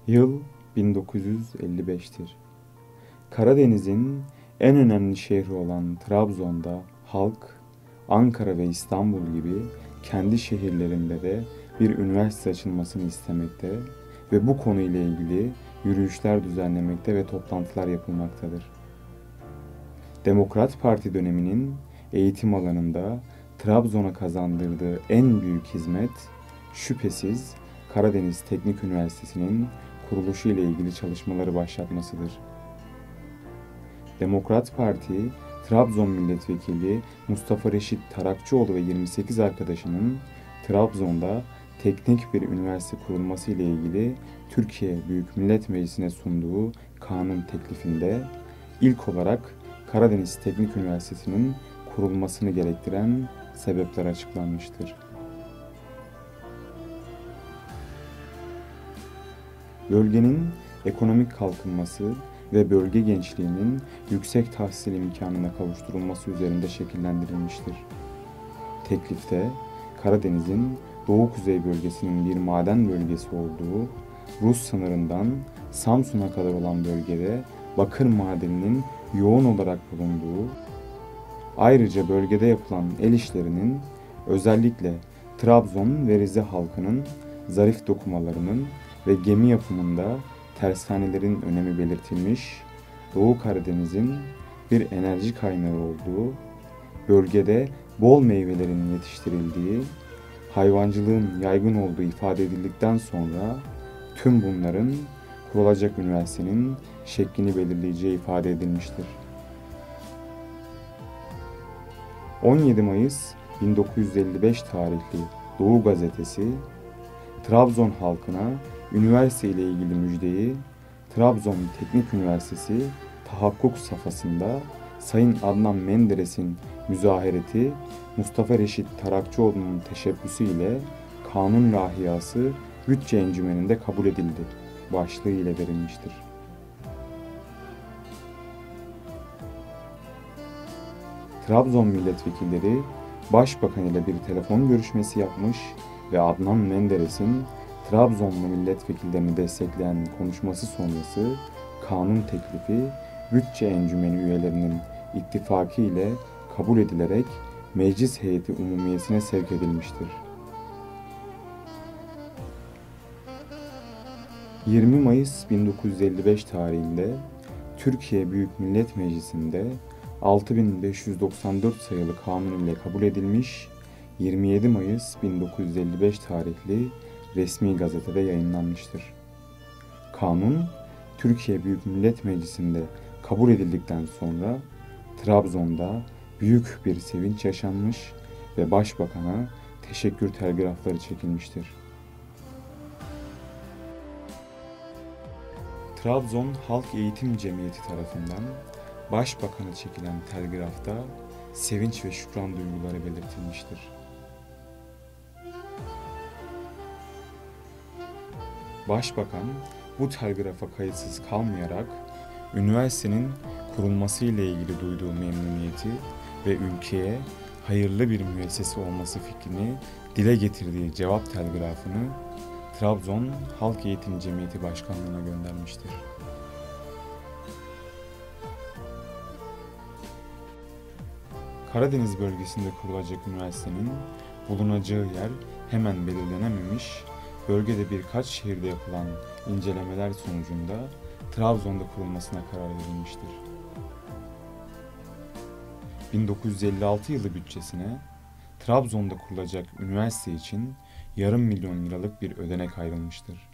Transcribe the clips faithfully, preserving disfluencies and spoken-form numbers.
Yıl bin dokuz yüz elli beştir. Karadeniz'in en önemli şehri olan Trabzon'da halk, Ankara ve İstanbul gibi kendi şehirlerinde de bir üniversite açılmasını istemekte ve bu konuyla ilgili yürüyüşler düzenlemekte ve toplantılar yapılmaktadır. Demokrat Parti döneminin eğitim alanında Trabzon'a kazandırdığı en büyük hizmet şüphesiz Karadeniz Teknik Üniversitesi'nin kuruluşu ile ilgili çalışmaları başlatmasıdır. Demokrat Parti, Trabzon Milletvekili Mustafa Reşit Tarakçıoğlu ve yirmi sekiz arkadaşının Trabzon'da teknik bir üniversite kurulması ile ilgili Türkiye Büyük Millet Meclisi'ne sunduğu kanun teklifinde ilk olarak Karadeniz Teknik Üniversitesi'nin kurulmasını gerektiren sebepler açıklanmıştır. Bölgenin ekonomik kalkınması ve bölge gençliğinin yüksek tahsil imkanına kavuşturulması üzerinde şekillendirilmiştir. Teklifte Karadeniz'in Doğu-Kuzey bölgesinin bir maden bölgesi olduğu, Rus sınırından Samsun'a kadar olan bölgede bakır madeninin yoğun olarak bulunduğu, ayrıca bölgede yapılan el işlerinin özellikle Trabzon ve Rize halkının zarif dokumalarının ve gemi yapımında tersanelerin önemi belirtilmiş, Doğu Karadeniz'in bir enerji kaynağı olduğu, bölgede bol meyvelerin yetiştirildiği, hayvancılığın yaygın olduğu ifade edildikten sonra tüm bunların kurulacak üniversitenin şeklini belirleyeceği ifade edilmiştir. on yedi Mayıs bin dokuz yüz elli beş tarihli Doğu Gazetesi, Trabzon halkına üniversite ile ilgili müjdeyi Trabzon Teknik Üniversitesi tahakkuk safhasında Sayın Adnan Menderes'in müzahereti Mustafa Reşit Tarakçıoğlu'nun teşebbüsü ile kanun lahiyası bütçe encümeninde kabul edildi başlığı ile verilmiştir. Trabzon milletvekilleri Başbakan ile bir telefon görüşmesi yapmış ve Adnan Menderes'in Trabzonlu milletvekillerini destekleyen konuşması sonrası kanun teklifi bütçe encümeni üyelerinin ittifakı ile kabul edilerek Meclis Heyeti Umumiyesi'ne sevk edilmiştir. yirmi Mayıs bin dokuz yüz elli beş tarihinde Türkiye Büyük Millet Meclisi'nde altı bin beş yüz doksan dört sayılı kanun ile kabul edilmiş, yirmi yedi Mayıs bin dokuz yüz elli beş tarihli resmi gazetede yayınlanmıştır. Kanun, Türkiye Büyük Millet Meclisi'nde kabul edildikten sonra Trabzon'da büyük bir sevinç yaşanmış ve Başbakan'a teşekkür telgrafları çekilmiştir. Trabzon Halk Eğitim Cemiyeti tarafından Başbakan'a çekilen telgrafta sevinç ve şükran duyguları belirtilmiştir. Başbakan bu telgrafa kayıtsız kalmayarak üniversitenin kurulması ile ilgili duyduğu memnuniyeti ve ülkeye hayırlı bir müessese olması fikrini dile getirdiği cevap telgrafını Trabzon Halk Eğitim Cemiyeti Başkanlığı'na göndermiştir. Karadeniz bölgesinde kurulacak üniversitenin bulunacağı yer hemen belirlenememiş, bölgede birkaç şehirde yapılan incelemeler sonucunda Trabzon'da kurulmasına karar verilmiştir. bin dokuz yüz elli altı yılı bütçesine Trabzon'da kurulacak üniversite için yarım milyon liralık bir ödenek ayrılmıştır.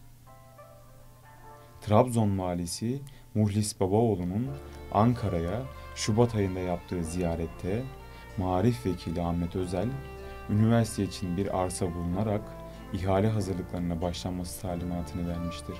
Trabzon valisi Muhlis Babaoğlu'nun Ankara'ya Şubat ayında yaptığı ziyarette Maarif Vekili Ahmet Özel, üniversite için bir arsa bulunarak ihale hazırlıklarına başlanması talimatını vermiştir.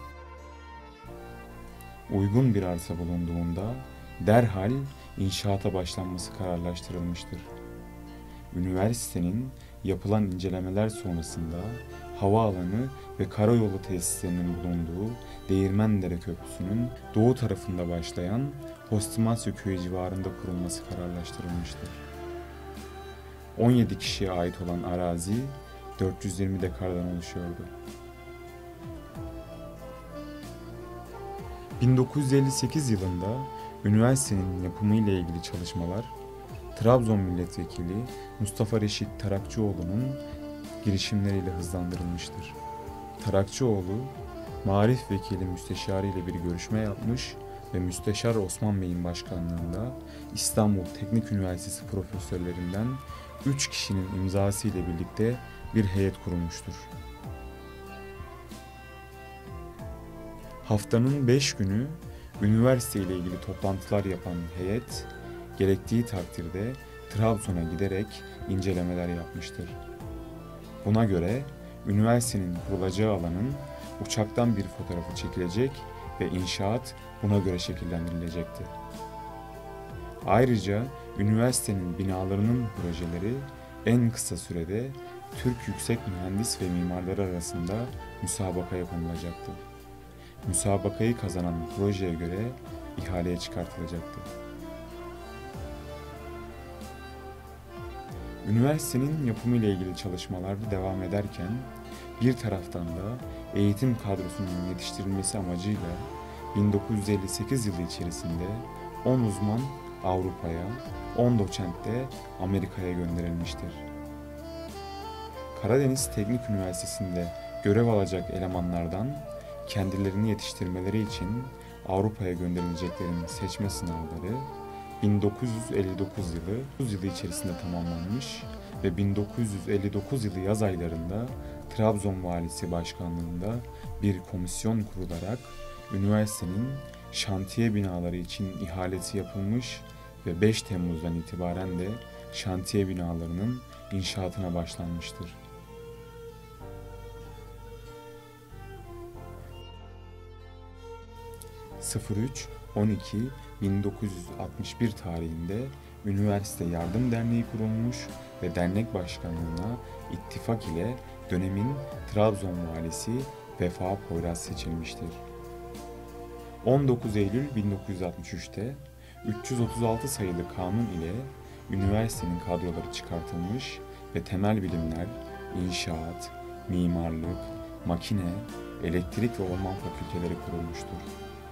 Uygun bir arsa bulunduğunda derhal inşaata başlanması kararlaştırılmıştır. Üniversitenin yapılan incelemeler sonrasında havaalanı ve karayolu tesislerinin bulunduğu Değirmendere Köprüsü'nün doğu tarafında başlayan Hostimasyo Köyü civarında kurulması kararlaştırılmıştır. on yedi kişiye ait olan arazi dört yüz yirmi dekardan oluşuyordu. bin dokuz yüz elli sekiz yılında üniversitenin yapımı ile ilgili çalışmalar Trabzon Milletvekili Mustafa Reşit Tarakçıoğlu'nun girişimleriyle hızlandırılmıştır. Tarakçıoğlu, Maarif Vekili Müsteşarı ile bir görüşme yapmış ve Müsteşar Osman Bey'in başkanlığında İstanbul Teknik Üniversitesi profesörlerinden üç kişinin imzası ile birlikte bir heyet kurulmuştur. Haftanın beş günü üniversite ile ilgili toplantılar yapan heyet, gerektiği takdirde Trabzon'a giderek incelemeler yapmıştır. Buna göre üniversitenin kurulacağı alanın uçaktan bir fotoğrafı çekilecek ve inşaat buna göre şekillendirilecekti. Ayrıca üniversitenin binalarının projeleri en kısa sürede Türk yüksek mühendis ve mimarları arasında müsabakaya konulacaktı. Müsabakayı kazanan projeye göre ihaleye çıkartılacaktı. Üniversitenin yapımı ile ilgili çalışmalar devam ederken bir taraftan da eğitim kadrosunun yetiştirilmesi amacıyla bin dokuz yüz elli sekiz yılı içerisinde on uzman Avrupa'ya, on doçent de Amerika'ya gönderilmiştir. Karadeniz Teknik Üniversitesi'nde görev alacak elemanlardan kendilerini yetiştirmeleri için Avrupa'ya gönderileceklerin seçme sınavları bin dokuz yüz elli dokuz yılı yılı içerisinde tamamlanmış ve bin dokuz yüz elli dokuz yılı yaz aylarında Trabzon Valisi Başkanlığında bir komisyon kurularak üniversitenin şantiye binaları için ihalesi yapılmış ve beş Temmuz'dan itibaren de şantiye binalarının inşaatına başlanmıştır. üç on iki bin dokuz yüz altmış bir tarihinde Üniversite Yardım Derneği kurulmuş ve dernek başkanlığına ittifak ile dönemin Trabzon valisi Vefa Poyraz seçilmiştir. on dokuz Eylül bin dokuz yüz altmış üçte üç yüz otuz altı sayılı kanun ile üniversitenin kadroları çıkartılmış ve temel bilimler, inşaat, mimarlık, makine, elektrik ve orman fakülteleri kurulmuştur.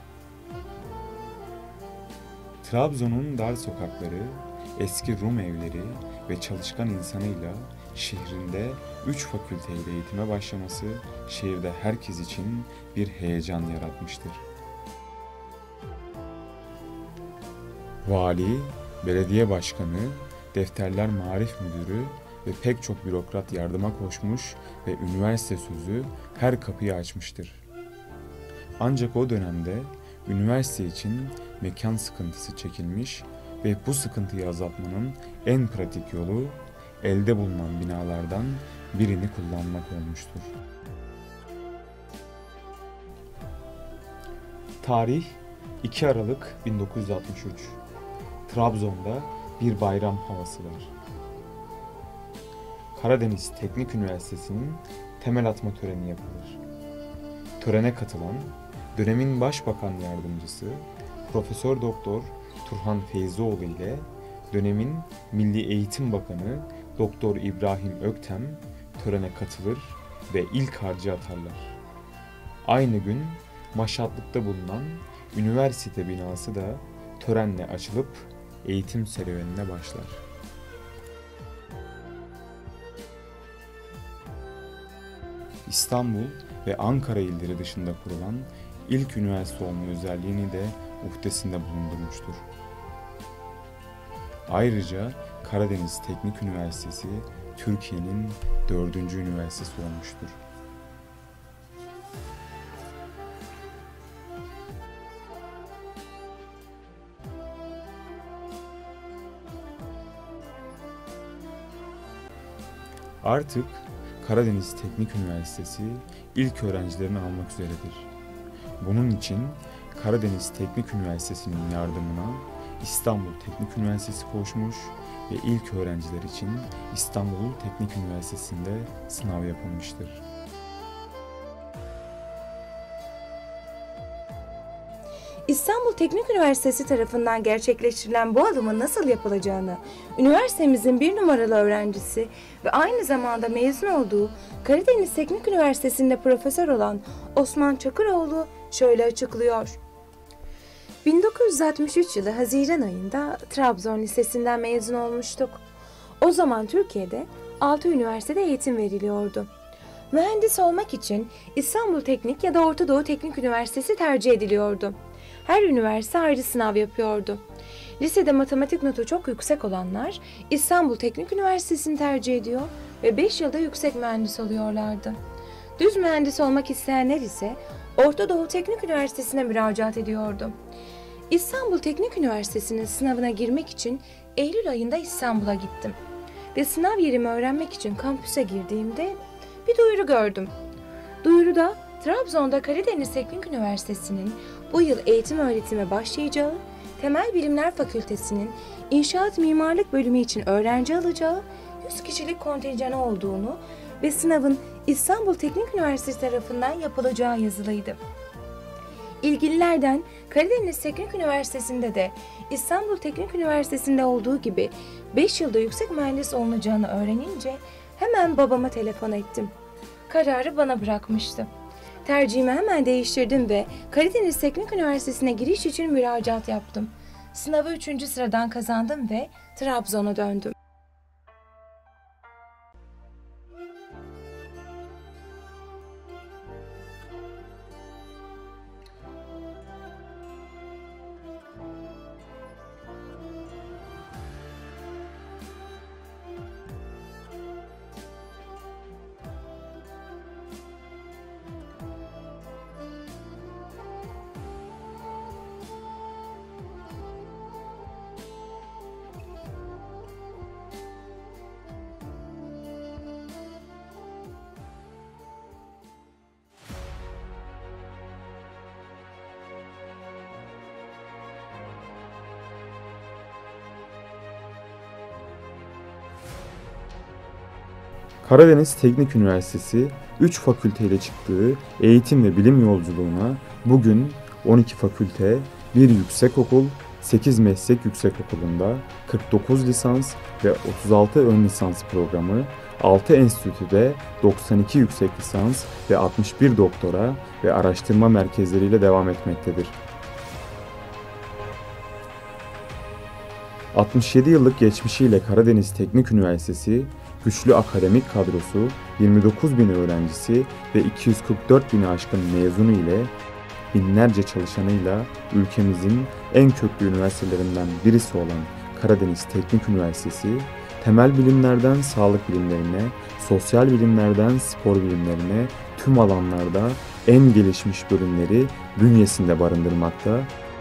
Trabzon'un dar sokakları, eski Rum evleri ve çalışkan insanıyla şehrinde üç fakülteyle eğitime başlaması şehirde herkes için bir heyecan yaratmıştır. Vali, belediye başkanı, defterler marif müdürü ve pek çok bürokrat yardıma koşmuş ve üniversite sözü her kapıyı açmıştır. Ancak o dönemde üniversite için mekan sıkıntısı çekilmiş ve bu sıkıntıyı azaltmanın en pratik yolu elde bulunan binalardan birini kullanmak olmuştur. Tarih iki Aralık bin dokuz yüz altmış üç. Trabzon'da bir bayram havası var. Karadeniz Teknik Üniversitesi'nin temel atma töreni yapılır. Törene katılan dönemin Başbakan Yardımcısı Profesör Doktor Turhan Feyzioğlu ile dönemin Milli Eğitim Bakanı Doktor İbrahim Öktem törene katılır ve ilk harcı atarlar. Aynı gün Maşatlık'ta bulunan üniversite binası da törenle açılıp eğitim serüvenine başlar. İstanbul ve Ankara illeri dışında kurulan ilk üniversite olma özelliğini de uhdesinde bulundurmuştur. Ayrıca Karadeniz Teknik Üniversitesi Türkiye'nin dördüncü üniversitesi olmuştur. Artık Karadeniz Teknik Üniversitesi ilk öğrencilerini almak üzeredir. Bunun için Karadeniz Teknik Üniversitesi'nin yardımına İstanbul Teknik Üniversitesi koşmuş ve ilk öğrenciler için İstanbul Teknik Üniversitesi'nde sınav yapılmıştır. İstanbul Teknik Üniversitesi tarafından gerçekleştirilen bu adımın nasıl yapılacağını, üniversitemizin bir numaralı öğrencisi ve aynı zamanda mezun olduğu Karadeniz Teknik Üniversitesi'nde profesör olan Osman Çakıroğlu şöyle açıklıyor. bin dokuz yüz altmış üç yılı Haziran ayında Trabzon Lisesi'nden mezun olmuştuk. O zaman Türkiye'de altı üniversitede eğitim veriliyordu. Mühendis olmak için İstanbul Teknik ya da Orta Doğu Teknik Üniversitesi tercih ediliyordu. Her üniversite ayrı sınav yapıyordu. Lisede matematik notu çok yüksek olanlar İstanbul Teknik Üniversitesi'ni tercih ediyor ve beş yılda yüksek mühendis oluyorlardı. Düz mühendis olmak isteyenler ise Orta Doğu Teknik Üniversitesi'ne müracaat ediyordu. İstanbul Teknik Üniversitesi'nin sınavına girmek için Eylül ayında İstanbul'a gittim. Ve sınav yerimi öğrenmek için kampüse girdiğimde bir duyuru gördüm. Duyuruda Trabzon'da Karadeniz Teknik Üniversitesi'nin bu yıl eğitim öğretime başlayacağı, Temel Bilimler Fakültesi'nin İnşaat Mimarlık bölümü için öğrenci alacağı yüz kişilik kontenjanı olduğunu ve sınavın İstanbul Teknik Üniversitesi tarafından yapılacağı yazılıydı. İlgililerden Karadeniz Teknik Üniversitesi'nde de İstanbul Teknik Üniversitesi'nde olduğu gibi beş yılda yüksek mühendis olunacağını öğrenince hemen babama telefon ettim. Kararı bana bırakmıştı. Tercihimi hemen değiştirdim ve Karadeniz Teknik Üniversitesi'ne giriş için müracaat yaptım. Sınavı üçüncü sıradan kazandım ve Trabzon'a döndüm. Karadeniz Teknik Üniversitesi üç fakülteyle çıktığı eğitim ve bilim yolculuğuna bugün on iki fakülte, bir yüksekokul, sekiz meslek yüksekokulunda kırk dokuz lisans ve otuz altı ön lisans programı, altı enstitüde doksan iki yüksek lisans ve altmış bir doktora ve araştırma merkezleriyle devam etmektedir. altmış yedi yıllık geçmişiyle Karadeniz Teknik Üniversitesi, güçlü akademik kadrosu, yirmi dokuz bin öğrencisi ve iki yüz kırk dört bini aşkın mezunu ile binlerce çalışanıyla ülkemizin en köklü üniversitelerinden birisi olan Karadeniz Teknik Üniversitesi, temel bilimlerden sağlık bilimlerine, sosyal bilimlerden spor bilimlerine tüm alanlarda en gelişmiş bölümleri bünyesinde barındırmakta.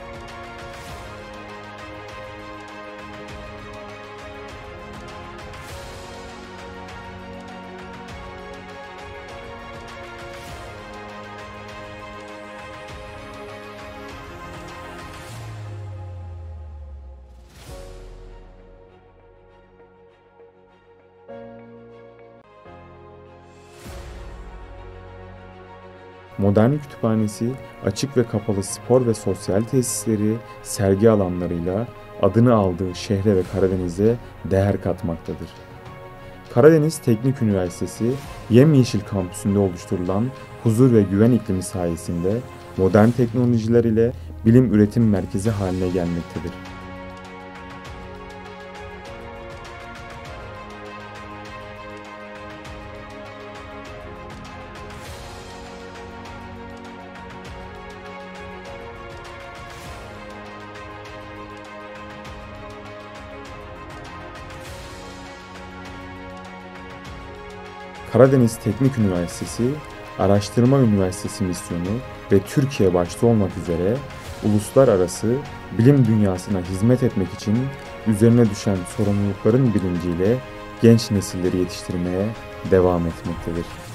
Modern kütüphanesi, açık ve kapalı spor ve sosyal tesisleri, sergi alanlarıyla adını aldığı şehre ve Karadeniz'e değer katmaktadır. Karadeniz Teknik Üniversitesi, yemyeşil kampüsünde oluşturulan huzur ve güven iklimi sayesinde modern teknolojiler ile bilim üretim merkezi haline gelmektedir. Karadeniz Teknik Üniversitesi, Araştırma Üniversitesi misyonu ve Türkiye başta olmak üzere uluslararası bilim dünyasına hizmet etmek için üzerine düşen sorumlulukların bilinciyle genç nesilleri yetiştirmeye devam etmektedir.